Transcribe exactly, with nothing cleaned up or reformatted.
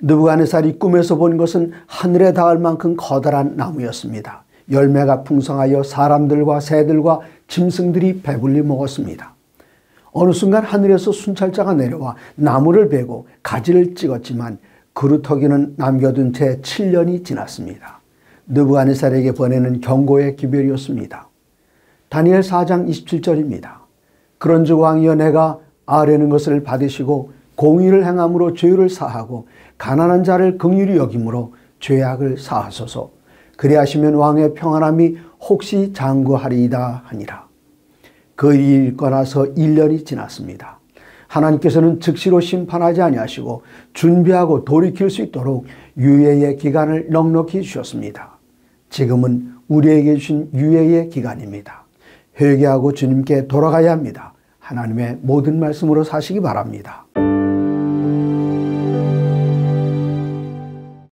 느부갓네살이 꿈에서 본 것은 하늘에 닿을 만큼 커다란 나무였습니다. 열매가 풍성하여 사람들과 새들과 짐승들이 배불리 먹었습니다. 어느 순간 하늘에서 순찰자가 내려와 나무를 베고 가지를 찍었지만 그루터기는 남겨둔 채 칠 년이 지났습니다. 느부갓네살에게 보내는 경고의 기별이었습니다. 다니엘 사 장 이십칠 절입니다. 그런즉 왕이여 내가 아뢰는 것을 받으시고 공의를 행함으로 죄를 사하고 가난한 자를 긍휼히 여김으로 죄악을 사하소서. 그리하시면 왕의 평안함이 혹시 장구하리이다 하니라. 그 일이 있고 나서 일 년이 지났습니다. 하나님께서는 즉시로 심판하지 아니하시고 준비하고 돌이킬 수 있도록 유예의 기간을 넉넉히 주셨습니다. 지금은 우리에게 주신 유예의 기간입니다. 회개하고 주님께 돌아가야 합니다. 하나님의 모든 말씀으로 사시기 바랍니다.